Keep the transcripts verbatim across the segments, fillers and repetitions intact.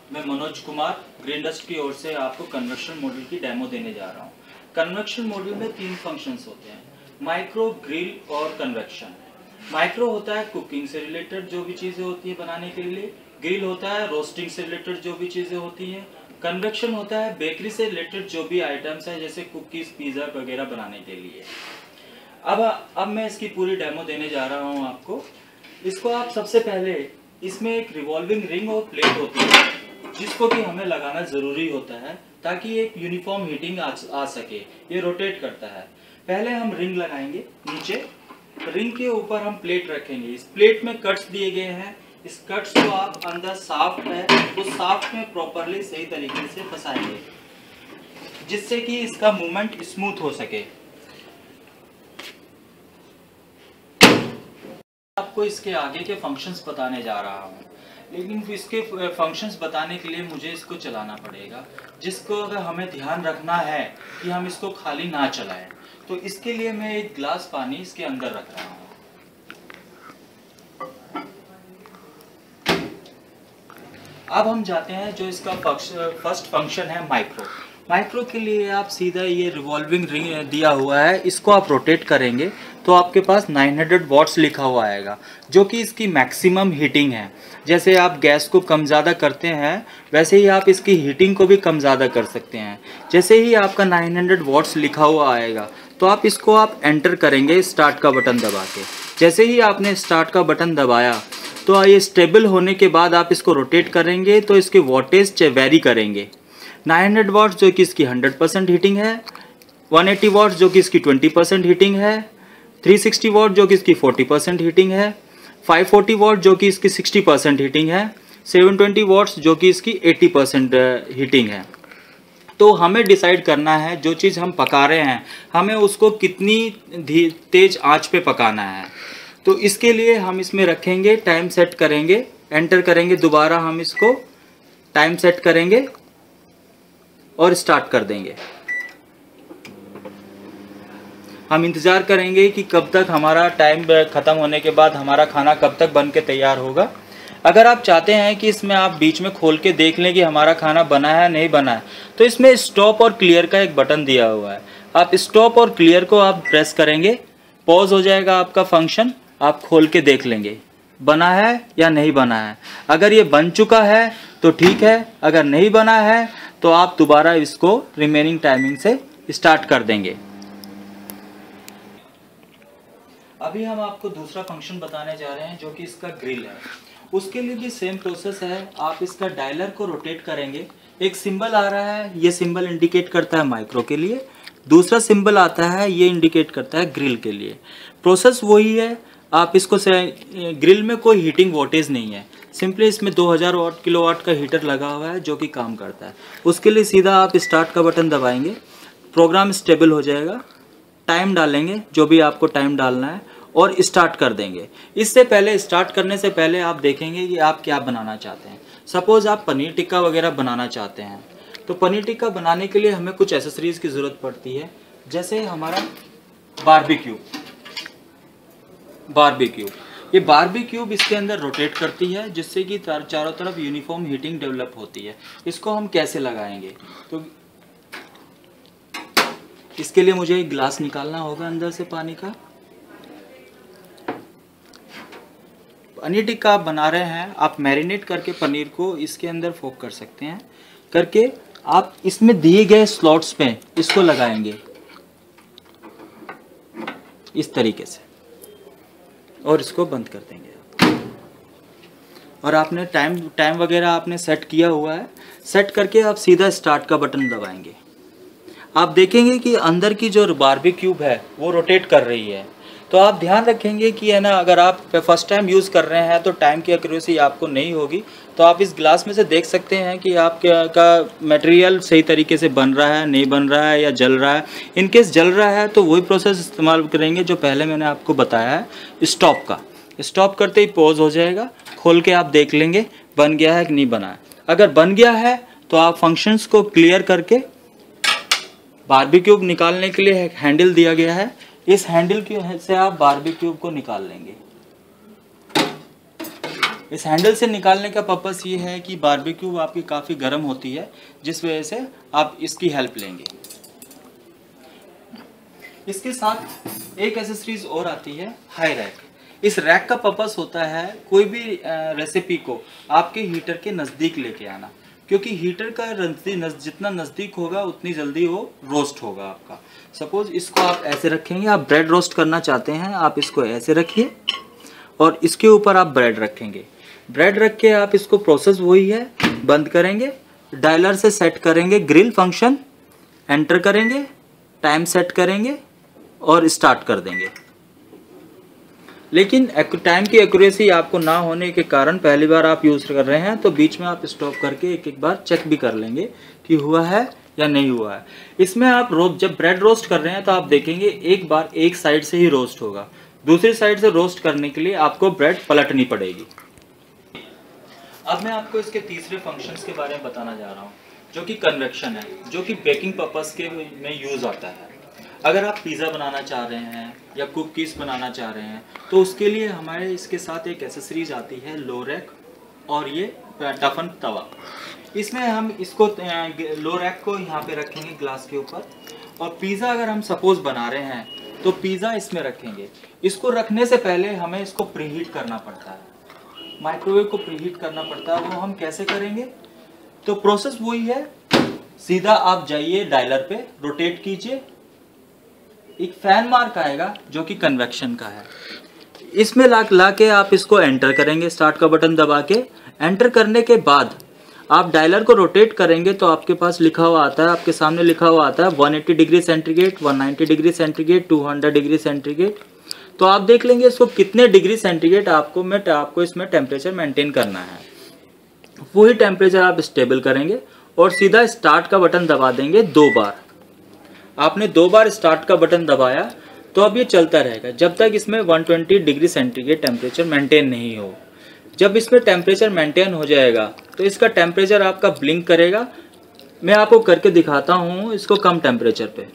मैं Manoj Kumar green dust की ओर से आपको कन्वेक्शन मॉड्यूल की डेमो देने जा रहा हूँ। कन्वेक्शन मॉड्यूल में तीन फंक्शंस होते हैं, माइक्रो, ग्रिल और कन्वेक्शन। माइक्रो होता है कुकिंग से रिलेटेड जो भी चीज़ें होती है बनाने के लिए, ग्रिल होता है रोस्टिंग से रिलेटेड जो भी चीज़ें होती हैं, कन्वेक्शन होता है बेकरी से रिलेटेड जो भी आइटम्स है जैसे कुकीज़, पिज़्ज़ा वगैरह बनाने के लिए। अब अब मैं इसकी पूरी डेमो देने जा रहा हूँ आपको। इसको आप सबसे पहले, इसमें एक रिवॉल्विंग रिंग और प्लेट होती है जिसको कि हमें लगाना ज़रूरी होता है ताकि एक यूनिफॉर्म हीटिंग आ, आ सके। ये रोटेट करता है। पहले हम रिंग लगाएंगे नीचे, रिंग के ऊपर हम प्लेट रखेंगे। इस प्लेट में कट्स दिए गए हैं। इस कट्स को आप अंदर साफ्ट है उस साफ्ट में प्रॉपरली सही तरीके से फंसाएंगे जिससे कि इसका मूवमेंट स्मूथ हो सके। आपको इसके आगे के फंक्शंस बताने जा रहा हूँ, लेकिन इसके फंक्शंस बताने के लिए मुझे इसको चलाना पड़ेगा, जिसको अगर हमें ध्यान रखना है कि हम इसको खाली ना चलाएं। तो इसके लिए मैं एक गिलास पानी इसके अंदर रख रहा हूँ। अब हम जाते हैं जो इसका फर्स्ट फंक्शन है माइक्रो। माइक्रो के लिए आप सीधा ये रिवॉल्विंग रिंग दिया हुआ है, इसको आप रोटेट करेंगे तो आपके पास नौ सौ वॉट्स लिखा हुआ आएगा जो कि इसकी मैक्सिमम हीटिंग है। जैसे आप गैस को कम ज़्यादा करते हैं वैसे ही आप इसकी हीटिंग को भी कम ज़्यादा कर सकते हैं। जैसे ही आपका नौ सौ वॉट्स लिखा हुआ आएगा तो आप इसको आप एंटर करेंगे स्टार्ट का बटन दबा के। जैसे ही आपने स्टार्ट का बटन दबाया तो ये स्टेबल होने के बाद आप इसको रोटेट करेंगे तो इसके वॉटेज वेरी करेंगे। नौ सौ वाट्स जो कि इसकी हंड्रेड परसेंट हीटिंग है, एक सौ अस्सी वाट्स जो कि इसकी बीस परसेंट हीटिंग है, तीन सौ साठ वाट जो कि इसकी चालीस परसेंट हीटिंग है, पाँच सौ चालीस वाट जो कि इसकी साठ परसेंट हीटिंग है, सात सौ बीस वाट्स जो कि इसकी अस्सी परसेंट हीटिंग है। तो हमें डिसाइड करना है जो चीज़ हम पका रहे हैं हमें उसको कितनी तेज आंच पे पकाना है। तो इसके लिए हम इसमें रखेंगे, टाइम सेट करेंगे, एंटर करेंगे, दोबारा हम इसको टाइम सेट करेंगे और स्टार्ट कर देंगे। हम इंतज़ार करेंगे कि कब तक हमारा टाइम ख़त्म होने के बाद हमारा खाना कब तक बन के तैयार होगा। अगर आप चाहते हैं कि इसमें आप बीच में खोल के देख लें कि हमारा खाना बना है नहीं बना है तो इसमें स्टॉप और क्लियर का एक बटन दिया हुआ है। आप स्टॉप और क्लियर को आप प्रेस करेंगे, पॉज हो जाएगा आपका फंक्शन, आप खोल के देख लेंगे बना है या नहीं बना है। अगर ये बन चुका है तो ठीक है, अगर नहीं बना है तो आप दोबारा इसको रिमेनिंग टाइमिंग से स्टार्ट कर देंगे। अभी हम आपको दूसरा फंक्शन बताने जा रहे हैं जो कि इसका ग्रिल है। उसके लिए भी सेम प्रोसेस है। आप इसका डायलर को रोटेट करेंगे, एक सिंबल आ रहा है, ये सिंबल इंडिकेट करता है माइक्रो के लिए, दूसरा सिंबल आता है ये इंडिकेट करता है ग्रिल के लिए। प्रोसेस वही है। आप इसको से ग्रिल में कोई हीटिंग वोल्टेज नहीं है, सिंपली इसमें दो हज़ार वाट किलोवाट का हीटर लगा हुआ है जो कि काम करता है। उसके लिए सीधा आप स्टार्ट का बटन दबाएंगे, प्रोग्राम स्टेबल हो जाएगा, टाइम डालेंगे जो भी आपको टाइम डालना है और स्टार्ट कर देंगे। इससे पहले, स्टार्ट करने से पहले आप देखेंगे कि आप क्या बनाना चाहते हैं। सपोज़ आप पनीर टिक्का वगैरह बनाना चाहते हैं तो पनीर टिक्का बनाने के लिए हमें कुछ एसेसरीज़ की ज़रूरत पड़ती है, जैसे हमारा बारबेक्यू बारबेक्यू ये बारबेक्यूब इसके अंदर रोटेट करती है जिससे कि चारों तरफ यूनिफॉर्म हीटिंग डेवलप होती है। इसको हम कैसे लगाएंगे तो इसके लिए मुझे एक गिलास निकालना होगा अंदर से पानी का। पनीर टिक्का आप बना रहे हैं, आप मैरिनेट करके पनीर को इसके अंदर फोक कर सकते हैं, करके आप इसमें दिए गए स्लॉट्स पे इसको लगाएंगे इस तरीके से और इसको बंद कर देंगे। और आपने टाइम टाइम वगैरह आपने सेट किया हुआ है, सेट करके आप सीधा स्टार्ट का बटन दबाएंगे। आप देखेंगे कि अंदर की जो बारबेक्यूब है वो रोटेट कर रही है। तो आप ध्यान रखेंगे कि है ना, अगर आप फर्स्ट टाइम यूज़ कर रहे हैं तो टाइम की एक्यूरेसी आपको नहीं होगी। तो आप इस गिलास में से देख सकते हैं कि आपका का मटेरियल सही तरीके से बन रहा है, नहीं बन रहा है या जल रहा है। इन केस जल रहा है तो वही प्रोसेस इस्तेमाल करेंगे जो पहले मैंने आपको बताया है स्टॉप का। स्टॉप करते ही पॉज हो जाएगा, खोल के आप देख लेंगे बन गया है कि नहीं बना है। अगर बन गया है तो आप फंक्शंस को क्लियर करके, बारबेक्यूब निकालने के लिए एक हैंडल दिया गया है, इस हैंडल की से आप बारबेक्यूब को निकाल लेंगे। इस हैंडल से निकालने का पर्पस ये है कि बारबेक्यू आपकी काफ़ी गर्म होती है, जिस वजह से आप इसकी हेल्प लेंगे। इसके साथ एक एसेसरीज और आती है, हाई रैक। इस रैक का पर्पस होता है कोई भी रेसिपी को आपके हीटर के नज़दीक लेके आना, क्योंकि हीटर का नज़दीक जितना नज़दीक होगा उतनी जल्दी वो रोस्ट होगा आपका। सपोज इसको आप ऐसे रखेंगे, आप ब्रेड रोस्ट करना चाहते हैं, आप इसको ऐसे रखिए और इसके ऊपर आप ब्रेड रखेंगे। ब्रेड रख के आप इसको प्रोसेस वही है, बंद करेंगे, डायलर से सेट करेंगे ग्रिल फंक्शन, एंटर करेंगे, टाइम सेट करेंगे और स्टार्ट कर देंगे। लेकिन टाइम की एक्यूरेसी आपको ना होने के कारण पहली बार आप यूज़ कर रहे हैं तो बीच में आप स्टॉप करके एक एक बार चेक भी कर लेंगे कि हुआ है या नहीं हुआ है। इसमें आप रोस्ट जब ब्रेड रोस्ट कर रहे हैं तो आप देखेंगे एक बार एक साइड से ही रोस्ट होगा, दूसरी साइड से रोस्ट करने के लिए आपको ब्रेड पलटनी पड़ेगी। अब मैं आपको इसके तीसरे फंक्शंस के बारे में बताना जा रहा हूँ, जो कि कन्वेक्शन है, जो कि बेकिंग पर्पस के में यूज़ आता है। अगर आप पिज़्ज़ा बनाना चाह रहे हैं या कुकीज़ बनाना चाह रहे हैं तो उसके लिए हमारे इसके साथ एक एसेसरीज आती है, लो रैक और ये टफन तवा। इसमें हम इसको लो रैक को यहाँ पे रखेंगे ग्लास के ऊपर, और पिज़्ज़ा अगर हम सपोज बना रहे हैं तो पिज़्ज़ा इसमें रखेंगे। इसको रखने से पहले हमें इसको प्रीहीट करना पड़ता है, माइक्रोवेव को प्रीहीट करना पड़ता है। वो हम कैसे करेंगे? तो प्रोसेस वही है, सीधा आप जाइए डायलर पे, रोटेट कीजिए, एक फैन मार्क आएगा जो कि कन्वेक्शन का है, इसमें ला ला के आप इसको एंटर करेंगे, स्टार्ट का बटन दबा के। एंटर करने के बाद आप डायलर को रोटेट करेंगे तो आपके पास लिखा हुआ आता है, आपके सामने लिखा हुआ आता है एक सौ अस्सी डिग्री सेंटीग्रेड, एक सौ नब्बे डिग्री सेंटीग्रेड, दो सौ डिग्री सेंटीग्रेड। तो आप देख लेंगे इसको कितने डिग्री सेंटीग्रेड आपको मैं आपको इसमें टेम्परेचर मेंटेन करना है। वही टेम्परेचर आप स्टेबल करेंगे और सीधा स्टार्ट का बटन दबा देंगे दो बार। आपने दो बार स्टार्ट का बटन दबाया तो अब ये चलता रहेगा जब तक इसमें एक सौ बीस डिग्री सेंटीग्रेड टेम्परेचर मेंटेन नहीं हो। जब इसमें टेम्परेचर मेंटेन हो जाएगा तो इसका टेम्परेचर आपका ब्लिंक करेगा। मैं आपको करके दिखाता हूँ इसको कम टेम्परेचर पे।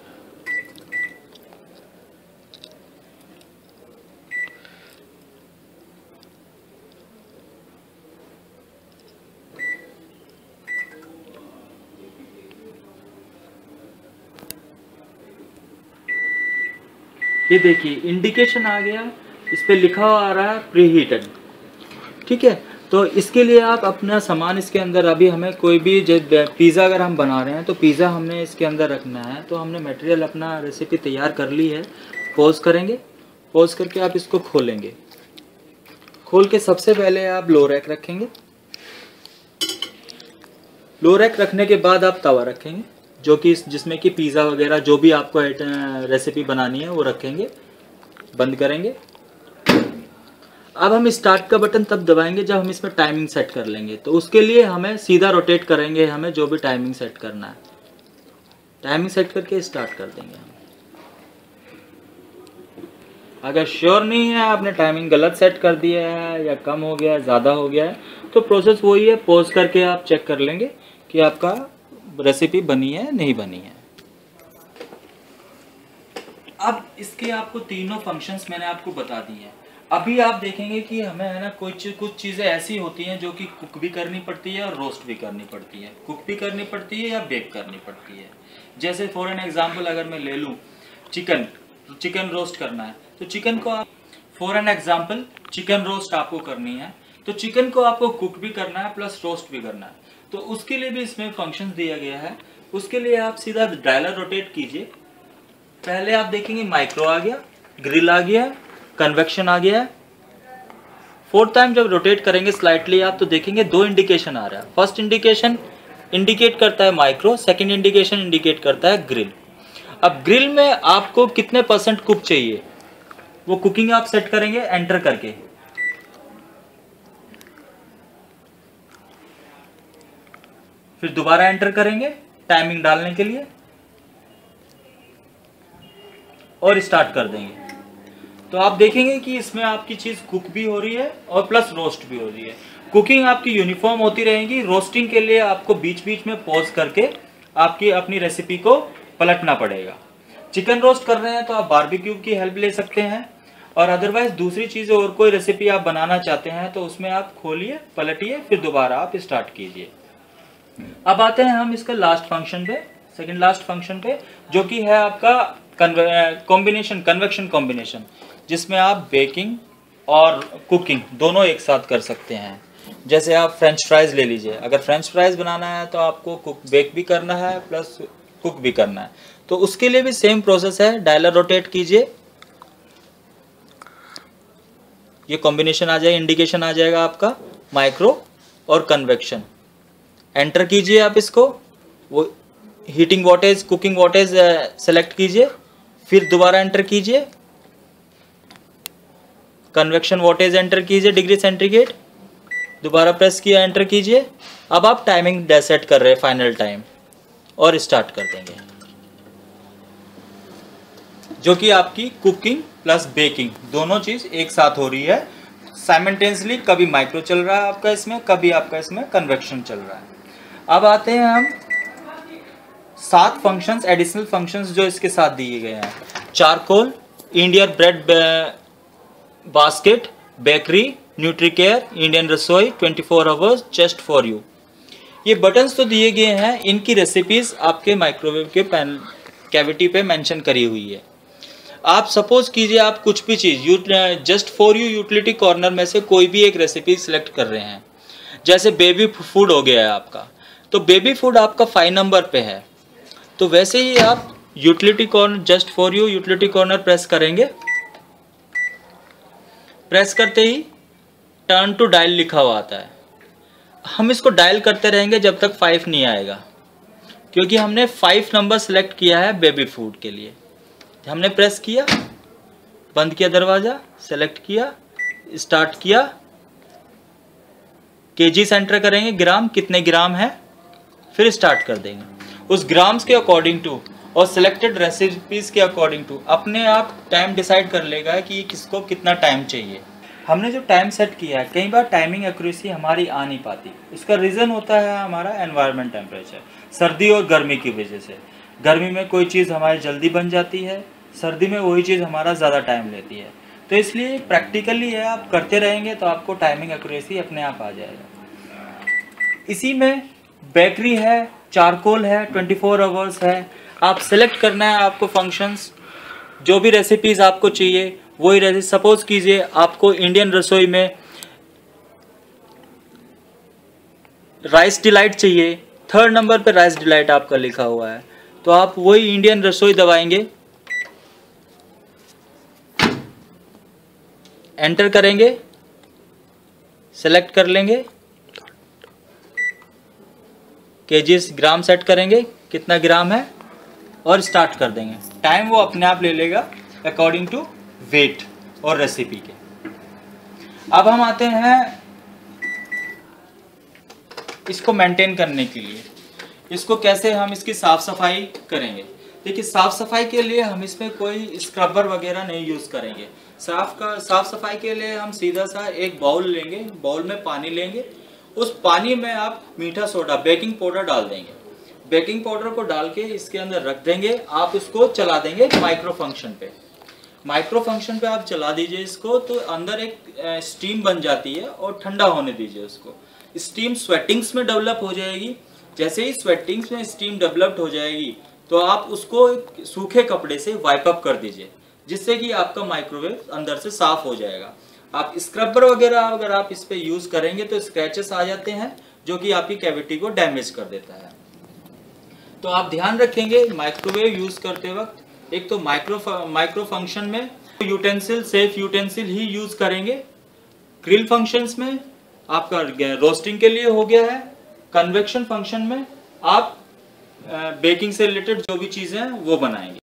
ये देखिए इंडिकेशन आ गया, इस पे लिखा हुआ आ रहा है प्रीहीटेड। ठीक है, तो इसके लिए आप अपना सामान इसके अंदर, अभी हमें कोई भी जब पिज़्ज़ा अगर हम बना रहे हैं तो पिज़्ज़ा हमने इसके अंदर रखना है। तो हमने मटेरियल अपना रेसिपी तैयार कर ली है। पॉज करेंगे, पॉज करके आप इसको खोलेंगे। खोल के सबसे पहले आप लो रैक रखेंगे। लो रैक रखने के बाद आप तवा रखेंगे, जो कि जिसमें कि पिज़्ज़ा वगैरह जो भी आपको रेसिपी बनानी है वो रखेंगे। बंद करेंगे। अब हम स्टार्ट का बटन तब दबाएंगे जब हम इसमें टाइमिंग सेट कर लेंगे। तो उसके लिए हमें सीधा रोटेट करेंगे, हमें जो भी टाइमिंग सेट करना है। टाइमिंग सेट करके स्टार्ट कर देंगे हम। अगर श्योर नहीं है, आपने टाइमिंग गलत सेट कर दिया है या कम हो गया है, ज़्यादा हो गया है, तो प्रोसेस वही है, पॉज करके आप चेक कर लेंगे कि आपका रेसिपी बनी है नहीं बनी है। अब इसके आपको तीनों फंक्शंस मैंने आपको बता दी हैं। अभी आप देखेंगे कि हमें है ना कुछ कुछ चीज़ें ऐसी होती हैं जो कि कुक भी करनी पड़ती है और रोस्ट भी करनी पड़ती है। कुक भी करनी पड़ती है या बेक करनी पड़ती है। जैसे फॉर एन एग्जांपल अगर मैं ले लूँ चिकन, चिकन रोस्ट करना है तो चिकन को आप for an example chicken roast आपको करनी है तो चिकन को आपको कुक भी करना है प्लस रोस्ट भी करना है। तो उसके लिए भी इसमें फंक्शन दिया गया है। उसके लिए आप सीधा डायलर रोटेट कीजिए। पहले आप देखेंगे माइक्रो आ गया, ग्रिल आ गया, कन्वेक्शन आ गया है। फोर्थ टाइम जब रोटेट करेंगे स्लाइटली आप तो देखेंगे दो इंडिकेशन आ रहा है। फर्स्ट इंडिकेशन इंडिकेट करता है माइक्रो, सेकंड इंडिकेशन इंडिकेट करता है ग्रिल। अब ग्रिल में आपको कितने परसेंट कुक चाहिए वो कुकिंग आप सेट करेंगे एंटर करके। फिर दोबारा एंटर करेंगे टाइमिंग डालने के लिए और स्टार्ट कर देंगे। तो आप देखेंगे कि इसमें आपकी चीज कुक भी हो रही है और प्लस रोस्ट भी हो रही है। कुकिंग आपकी यूनिफॉर्म होती रहेगी। रोस्टिंग के लिए आपको बीच बीच में पॉज करके आपकी अपनी रेसिपी को पलटना पड़ेगा। चिकन रोस्ट कर रहे हैं तो आप बारबेक्यू की हेल्प ले सकते हैं। और अदरवाइज दूसरी चीज़ और कोई रेसिपी आप बनाना चाहते हैं तो उसमें आप खोलिए, पलटिए, फिर दोबारा आप स्टार्ट कीजिए। अब आते हैं हम इसका लास्ट फंक्शन पे, सेकंड लास्ट फंक्शन पे, जो कि है आपका कॉम्बिनेशन, कन्वेक्शन कॉम्बिनेशन, जिसमें आप बेकिंग और कुकिंग दोनों एक साथ कर सकते हैं। जैसे आप फ्रेंच फ्राइज ले लीजिए, अगर फ्रेंच फ्राइज बनाना है तो आपको कुक बेक भी करना है प्लस कुक भी करना है, तो उसके लिए भी सेम प्रोसेस है। डायलर रोटेट कीजिए, ये कॉम्बिनेशन आ जाएगा, इंडिकेशन आ जाएगा आपका माइक्रो और कन्वेक्शन। एंटर कीजिए आप इसको, वो heating wattage, cooking wattage select कीजिए, फिर दोबारा एंटर कीजिए, कन्वेक्शन वॉटेज एंटर कीजिए, डिग्री सेंटीग्रेड, दोबारा प्रेस किया, एंटर कीजिए। अब आप टाइमिंग सेट कर रहे हैं, फाइनल टाइम, और स्टार्ट कर देंगे, जो कि आपकी कुकिंग प्लस बेकिंग दोनों चीज एक साथ हो रही है साइमल्टेनियसली। कभी माइक्रो चल रहा है आपका इसमें, कभी आपका इसमें कन्वेक्शन चल रहा है। अब आते हैं हम सात फंक्शंस, एडिशनल फंक्शंस जो इसके साथ दिए गए हैं। Charcoal, Indian bread basket, bakery, Nutricare, Indian रसोई, twenty four hours, just for you. ये बटन्स तो दिए गए हैं, इनकी रेसिपीज आपके माइक्रोवेव के पैन कैविटी पे मेंशन करी हुई है। आप सपोज कीजिए आप कुछ भी चीज़ just for you utility corner में से कोई भी एक रेसिपी सिलेक्ट कर रहे हैं, जैसे बेबी फूड हो गया है आपका, तो बेबी फूड आपका फाइव नंबर पे है, तो वैसे ही आप utility corner, just for you utility corner press करेंगे। प्रेस करते ही टर्न टू डायल लिखा हुआ आता है। हम इसको डायल करते रहेंगे जब तक फाइव नहीं आएगा, क्योंकि हमने फाइव नंबर सेलेक्ट किया है बेबी फूड के लिए। हमने प्रेस किया, बंद किया दरवाज़ा, सेलेक्ट किया, स्टार्ट किया, केजी एंटर करेंगे, ग्राम कितने ग्राम है, फिर स्टार्ट कर देंगे। उस ग्राम्स के अकॉर्डिंग टू और सिलेक्टेड रेसिपीज के अकॉर्डिंग टू अपने आप टाइम डिसाइड कर लेगा कि किसको कितना टाइम चाहिए। हमने जो टाइम सेट किया है, कई बार टाइमिंग एक्यूरेसी हमारी आ नहीं पाती। इसका रीज़न होता है हमारा एनवायरनमेंट टेम्परेचर, सर्दी और गर्मी की वजह से। गर्मी में कोई चीज़ हमारी जल्दी बन जाती है, सर्दी में वही चीज़ हमारा ज़्यादा टाइम लेती है। तो इसलिए प्रैक्टिकली है, आप करते रहेंगे तो आपको टाइमिंग एक्यूरेसी अपने आप आ जाएगा। इसी में बेकरी है, चारकोल है, ट्वेंटी फोर आवर्स है। आप सेलेक्ट करना है आपको फंक्शंस, जो भी रेसिपीज़ आपको चाहिए वही रेसिपी। सपोज कीजिए आपको इंडियन रसोई में राइस डिलाइट चाहिए, थर्ड नंबर पे राइस डिलाइट आपका लिखा हुआ है, तो आप वही इंडियन रसोई दबाएंगे, एंटर करेंगे, सेलेक्ट कर लेंगे, केजीस ग्राम सेट करेंगे कितना ग्राम है, और स्टार्ट कर देंगे। टाइम वो अपने आप ले लेगा अकॉर्डिंग टू वेट और रेसिपी के। अब हम आते हैं इसको मेंटेन करने के लिए, इसको कैसे हम इसकी साफ सफाई करेंगे। देखिए, साफ सफाई के लिए हम इसमें कोई स्क्रबर वगैरह नहीं यूज करेंगे। साफ का साफ सफाई के लिए हम सीधा सा एक बाउल लेंगे, बाउल में पानी लेंगे, उस पानी में आप मीठा सोडा, बेकिंग पाउडर डाल देंगे। बेकिंग पाउडर को डाल के इसके अंदर रख देंगे, आप इसको चला देंगे माइक्रो फंक्शन पे। माइक्रो फंक्शन पे आप चला दीजिए इसको, तो अंदर एक स्टीम बन जाती है और ठंडा होने दीजिए उसको। स्टीम स्वेटिंग्स में डेवलप हो जाएगी। जैसे ही स्वेटिंग्स में स्टीम डेवलप्ड हो जाएगी तो आप उसको एक सूखे कपड़े से वाइप अप कर दीजिए, जिससे कि आपका माइक्रोवेव अंदर से साफ हो जाएगा। आप स्क्रबर वगैरह अगर आप इस पे यूज करेंगे तो स्क्रैचेस आ जाते हैं, जो कि आपकी कैविटी को डैमेज कर देता है। तो आप ध्यान रखेंगे माइक्रोवेव यूज करते वक्त, एक तो माइक्रो माइक्रो फंक्शन में यूटेंसिल, सेफ यूटेंसिल ही यूज करेंगे। ग्रिल फंक्शंस में आपका रोस्टिंग के लिए हो गया है। कन्वेक्शन फंक्शन में आप बेकिंग से रिलेटेड जो भी चीजें हैं वो बनाएंगे।